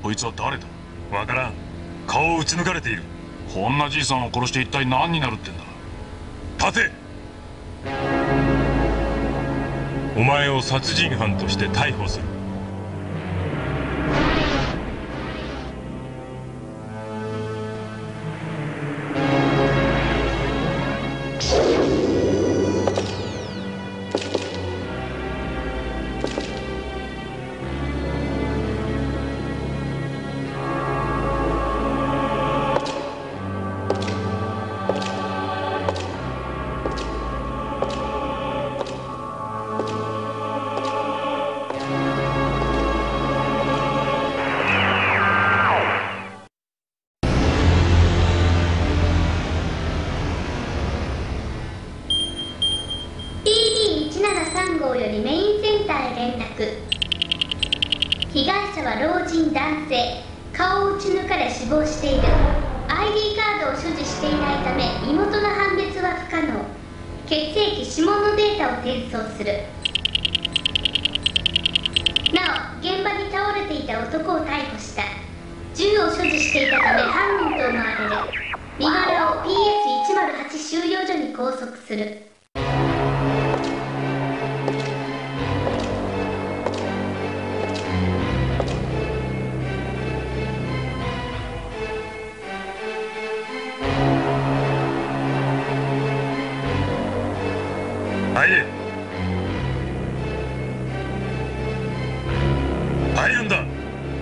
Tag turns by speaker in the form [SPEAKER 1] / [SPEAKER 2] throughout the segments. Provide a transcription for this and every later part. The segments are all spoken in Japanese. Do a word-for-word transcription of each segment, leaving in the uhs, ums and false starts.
[SPEAKER 1] こいつは誰だ？わからん。顔を撃ち抜かれている。こんなじいさんを殺して一体何になるってんだ。立て！お前を殺人犯として逮捕する。
[SPEAKER 2] 被害者は老人男性、顔を撃ち抜かれ死亡している。 アイディー カードを所持していないため身元の判別は不可能。血液指紋のデータを転送する。なお現場に倒れていた男を逮捕した。銃を所持していたため犯人と思われる。身柄を ピーエスいちまるはち 収容所に拘束する。
[SPEAKER 1] 入れ。入るんだ。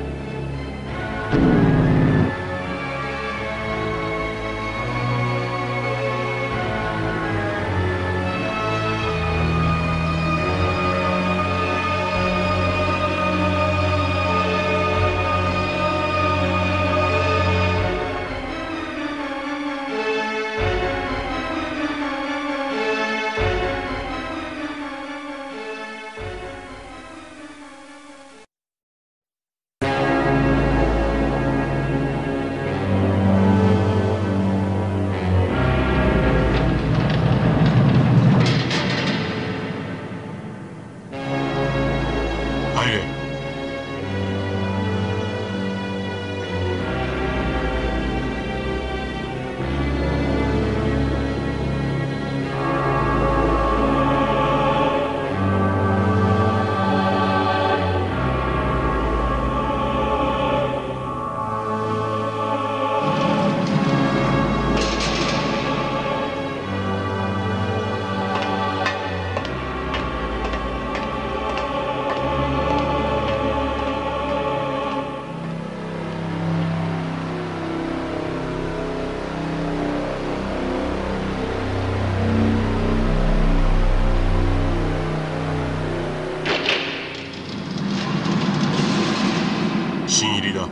[SPEAKER 1] 新入りだ。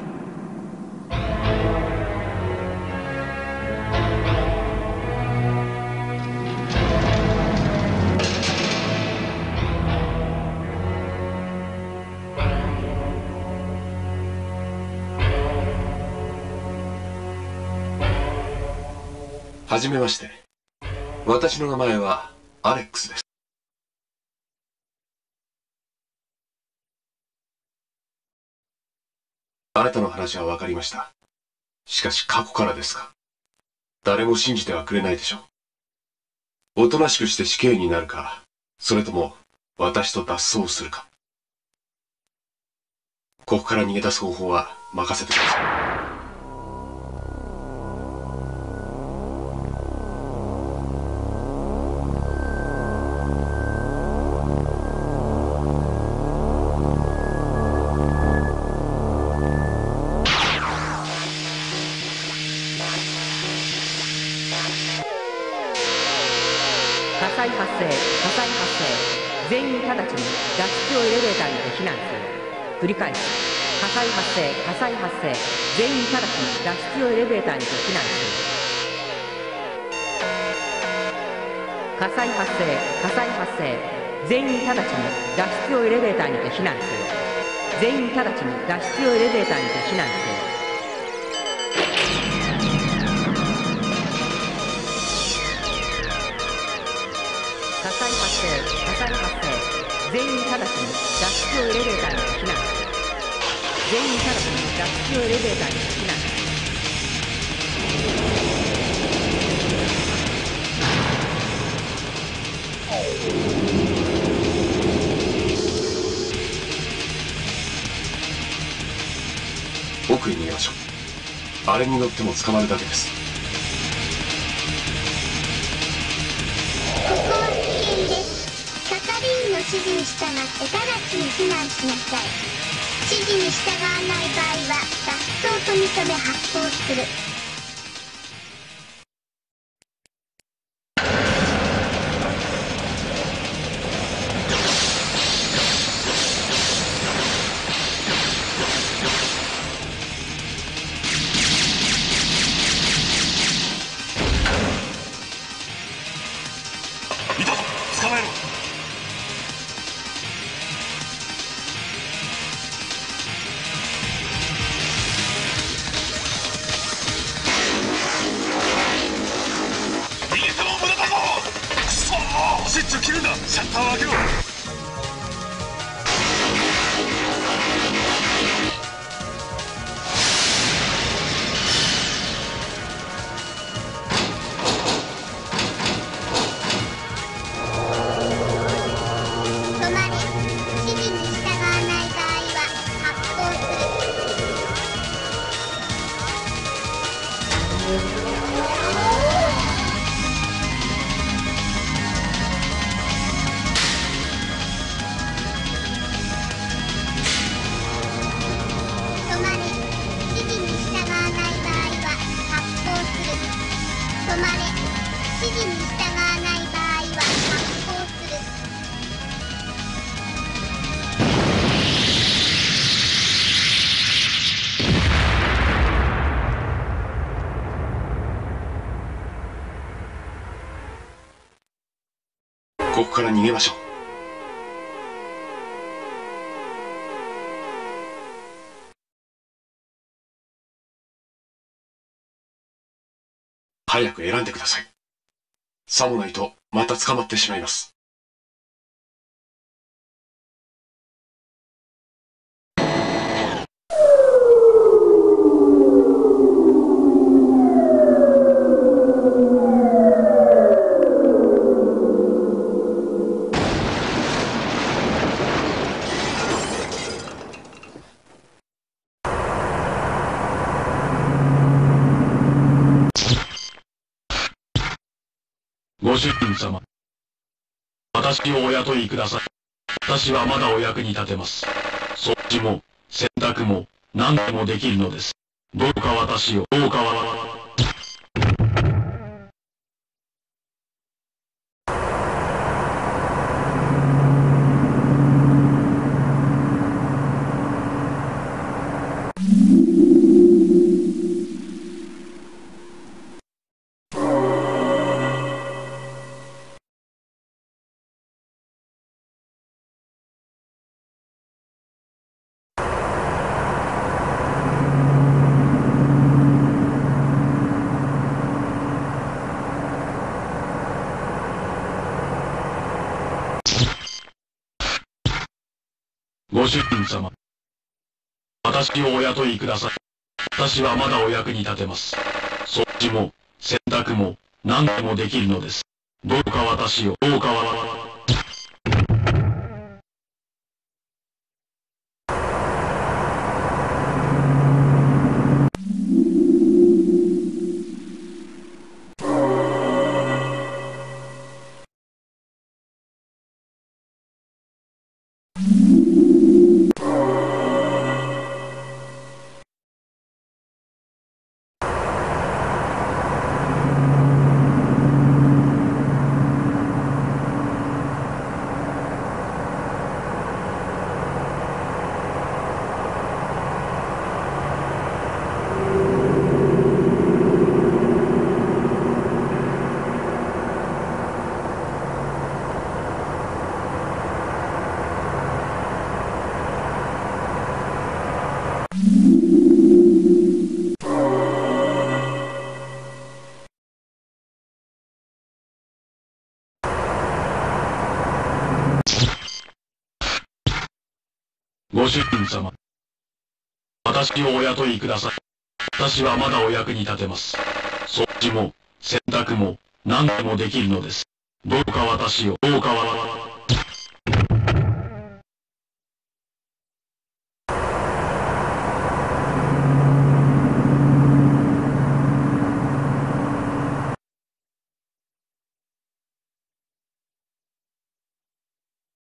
[SPEAKER 3] はじめまして。私の名前はアレックスです。あなたの話は分かりました。しかし過去からですか。誰も信じてはくれないでしょう。おとなしくして死刑になるか、それとも私と脱走するか。ここから逃げ出す方法は任せてください。
[SPEAKER 4] 火災発生、火災発生。全員直ちに脱出用エレベーターにて避難する。繰り返す。火災発生、火災発生。全員直ちに脱出用エレベーターにて避難する。火災発生、火災発生。全員直ちに脱出用エレベーターにて避難する。全員直ちに脱出用エレベーターにて避難する。火災発生、火災発生。全員直ちに脱出用エレベーターに避難する。 全員直ちに脱出用エレベーターに避難。
[SPEAKER 3] 奥へ逃げましょう。あれに乗っても捕まるだけです。
[SPEAKER 2] ここは危険です。係員の指示に従って直ちに避難しなさい。指示に従わない場合は脱走と認め発砲する。
[SPEAKER 1] いたぞ、捕まえろ。逃げても無駄だぞ。くそー、スイッチを切るんだ。シャッターを開けろ。
[SPEAKER 2] 止まれ。指示に従わない場合は発砲する。止まれ。指示に従わない場合は発砲する。止まれ。指示に従わない場合は発砲する。
[SPEAKER 3] ここから逃げましょう。早く選んでください。さもないとまた捕まってしまいます。
[SPEAKER 5] ご主人様、私をお雇いください。私はまだお役に立てます。掃除も洗濯も何でもできるのです。どうか私を、どうかは。ご主人様、私をお雇いください。私はまだお役に立てます。掃除も洗濯も何でもできるのです。どうか私を、どうかは。ご主人様、 私をお雇いください。私はまだお役に立てます。掃除も、洗濯も、何でもできるのです。どうか私を、どうかは、